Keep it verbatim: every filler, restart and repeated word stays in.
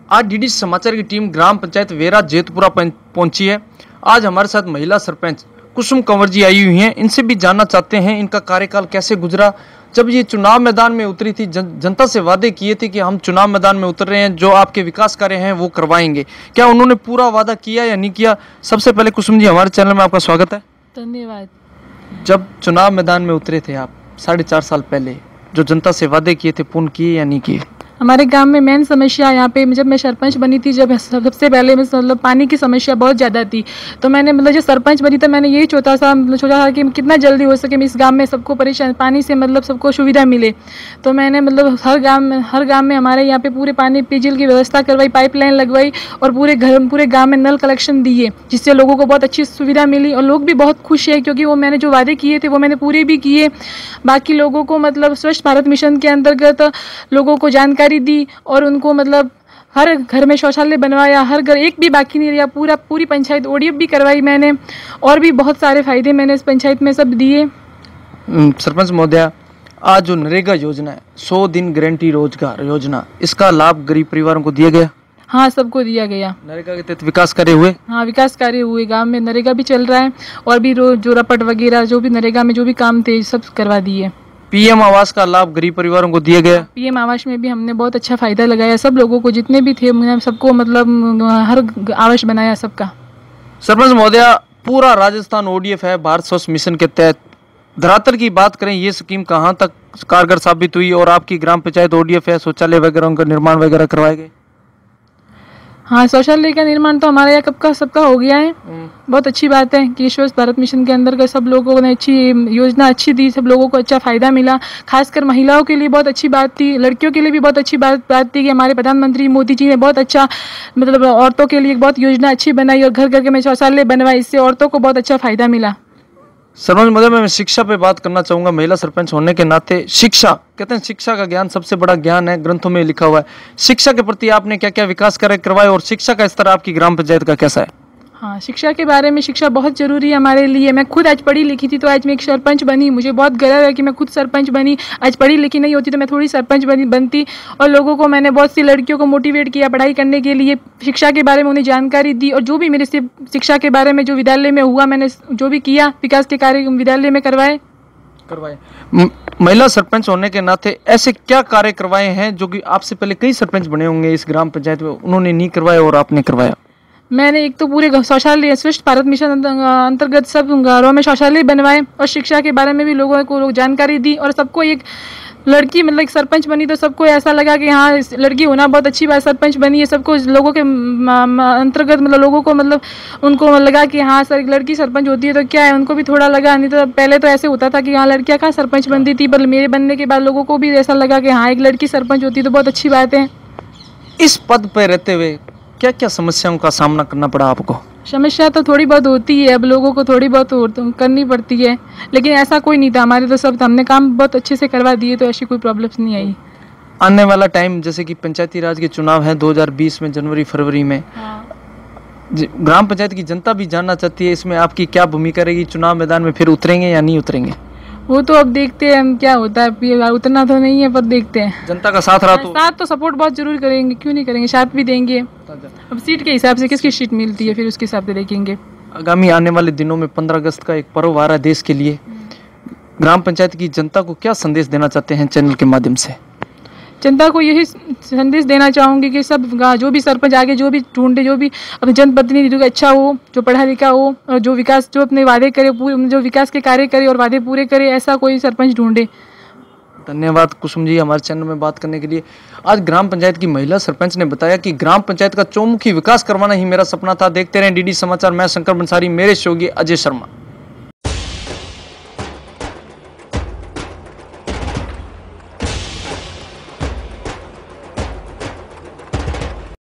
आज डीडी समाचार की टीम ग्राम पंचायत वेरा जेतपुरा पहुंची है। आज हमारे साथ महिला सरपंच कुसुम कंवर जी आई हुई हैं। इनसे भी जानना चाहते हैं इनका कार्यकाल कैसे गुजरा, जब ये चुनाव मैदान में उतरी थी, जन, जनता से वादे किए थे कि हम चुनाव मैदान में उतर रहे हैं, जो आपके विकास कार्य हैं वो करवाएंगे। क्या उन्होंने पूरा वादा किया या नहीं किया? सबसे पहले कुसुम जी, हमारे चैनल में आपका स्वागत है। धन्यवाद। जब चुनाव मैदान में उतरे थे आप साढ़े चार साल पहले, जो जनता से वादे किए थे पूर्ण किए या नहीं किए? हमारे गांव में मेन समस्या यहाँ पे जब मैं सरपंच बनी थी, जब सबसे पहले मतलब पानी की समस्या बहुत ज़्यादा थी, तो मैंने मतलब जब सरपंच बनी तो मैंने यही सोचा था मतलब सोचा था कि कितना जल्दी हो सके इस गांव में सबको परेशान पानी से मतलब सबको सुविधा मिले। तो मैंने मतलब हर गांव में हर गांव में हमारे यहाँ पे पूरे पानी पेयजल की व्यवस्था करवाई, पाइपलाइन लगवाई और पूरे घर पूरे गाँव में नल कलेक्शन दिए, जिससे लोगों को बहुत अच्छी सुविधा मिली और लोग भी बहुत खुश है, क्योंकि वो मैंने जो वादे किए थे वो मैंने पूरे भी किए। बाकी लोगों को मतलब स्वच्छ भारत मिशन के अंतर्गत लोगों को जानकारी दी और उनको मतलब हर घर में शौचालय बनवाया, हर घर एक भी बाकी नहीं रहा, पूरा पूरी पंचायत ओडीएफ भी करवाई मैंने, और भी बहुत सारे फायदे मैंने इस पंचायत में सब दिए। सरपंच महोदया, आज जो नरेगा योजना है, सौ दिन गारंटी रोजगार योजना, इसका लाभ गरीब परिवारों को दिया गया? हाँ, सबको दिया गया। नरेगा के तहत विकास कार्य हुए? हाँ, विकास कार्य हुए। गांव में नरेगा भी चल रहा है और भी जो रपट वगैरह जो भी नरेगा में जो भी काम थे सब करवा दिए। पीएम आवास का लाभ गरीब परिवारों को दिया गया? पीएम आवास में भी हमने बहुत अच्छा फायदा लगाया, सब लोगों को जितने भी थे सबको मतलब हर आवास बनाया सबका। सरपंच महोदया, पूरा राजस्थान ओडीएफ है भारत स्वच्छ मिशन के तहत। धरातल की बात करें, ये स्कीम कहाँ तक कारगर साबित हुई और आपकी ग्राम पंचायत ओडीएफ है, शौचालय वगैरह का निर्माण वगैरह करवाए गए? हाँ, शौचालय का निर्माण तो हमारे यहाँ कब का सबका हो गया है। बहुत अच्छी बात है कि स्वच्छ भारत मिशन के अंदर का सब लोगों ने अच्छी योजना अच्छी दी, सब लोगों को अच्छा फायदा मिला। खासकर महिलाओं के लिए बहुत अच्छी बात थी, लड़कियों के लिए भी बहुत अच्छी बात बात थी कि हमारे प्रधानमंत्री मोदी जी ने बहुत अच्छा मतलब औरतों के लिए बहुत योजना अच्छी बनाई और घर घर के में शौचालय बनवाए, इससे औरतों को बहुत अच्छा फायदा मिला। सरपंच महोदय, मैं शिक्षा पे बात करना चाहूँगा। महिला सरपंच होने के नाते शिक्षा, कहते हैं शिक्षा का ज्ञान सबसे बड़ा ज्ञान है, ग्रंथों में लिखा हुआ है। शिक्षा के प्रति आपने क्या क्या विकास कार्य करवाए और शिक्षा का स्तर आपकी ग्राम पंचायत का कैसा है? हाँ, शिक्षा के बारे में, शिक्षा बहुत ज़रूरी है हमारे लिए। मैं खुद आज पढ़ी लिखी थी तो आज मैं एक सरपंच बनी, मुझे बहुत गर्व है कि मैं खुद सरपंच बनी। आज पढ़ी लिखी नहीं होती तो मैं थोड़ी सरपंच बनी बनती और लोगों को मैंने बहुत सी लड़कियों को मोटिवेट किया पढ़ाई करने के लिए, शिक्षा के बारे में उन्हें जानकारी दी और जो भी मेरे से शिक्षा के बारे में जो विद्यालय में हुआ मैंने जो भी किया, विकास के कार्य विद्यालय में करवाए करवाए महिला सरपंच होने के नाते ऐसे क्या कार्य करवाए हैं जो कि आपसे पहले कई सरपंच बने होंगे इस ग्राम पंचायत में, उन्होंने नहीं करवाया और आपने करवाया? मैंने एक तो पूरे शौचालय स्वच्छ भारत मिशन अंतर्गत सब घरों में शौचालय बनवाए और शिक्षा के बारे में भी लोगों को लोग जानकारी दी और सबको एक लड़की मतलब एक सरपंच बनी तो सबको ऐसा लगा कि हाँ, इस लड़की होना बहुत अच्छी बात, सरपंच बनी है। सबको लोगों के अंतर्गत मतलब लोगों को मतलब उनको लगा कि हाँ सर, एक लड़की सरपंच होती है तो क्या है, उनको भी थोड़ा लगा। नहीं तो पहले तो ऐसे होता था कि हाँ लड़कियाँ कहाँ सरपंच बनती थी, पर मेरे बनने के बाद लोगों को भी ऐसा लगा कि हाँ एक लड़की सरपंच होती है तो बहुत अच्छी बात है। इस पद पर रहते हुए क्या क्या समस्याओं का सामना करना पड़ा आपको? समस्या तो थोड़ी बहुत होती है, अब लोगों को थोड़ी बहुत करनी पड़ती है, लेकिन ऐसा कोई नहीं था हमारे तो सब हमने काम बहुत अच्छे से करवा दिए, तो ऐसी कोई प्रॉब्लम्स नहीं आई। आने वाला टाइम जैसे कि पंचायती राज के चुनाव है दो हज़ार बीस में जनवरी फरवरी में, हाँ। ग्राम पंचायत की जनता भी जानना चाहती है इसमें आपकी क्या भूमिका रहेगी? चुनाव मैदान में फिर उतरेंगे या नहीं उतरेंगे? वो तो अब देखते हैं हम क्या होता है, उतना तो नहीं है पर देखते हैं। जनता का साथ रहा तो साथ तो सपोर्ट बहुत जरूर करेंगे, क्यों नहीं करेंगे, साथ भी देंगे। अब सीट के हिसाब से किसकी सीट मिलती है फिर उसके हिसाब से देखेंगे। आगामी आने वाले दिनों में पंद्रह अगस्त का एक पर्व आ रहा है देश के लिए, ग्राम पंचायत की जनता को क्या संदेश देना चाहते हैं चैनल के माध्यम से? जनता को यही संदेश देना चाहूँगी कि सब जो भी सरपंच आगे जो भी ढूंढे, जो भी अपने जनप्रतिनिधि अच्छा हो, जो पढ़ा लिखा हो और जो विकास जो अपने वादे करे पूरे, जो विकास के कार्य करे और वादे पूरे करे, ऐसा कोई सरपंच ढूंढे। धन्यवाद कुसुम जी हमारे चैनल में बात करने के लिए। आज ग्राम पंचायत की महिला सरपंच ने बताया कि ग्राम पंचायत का चौमुखी विकास करवाना ही मेरा सपना था। देखते रहें डीडी समाचार, मैं शंकर बंसारी, मेरे सहयोगी अजय शर्मा।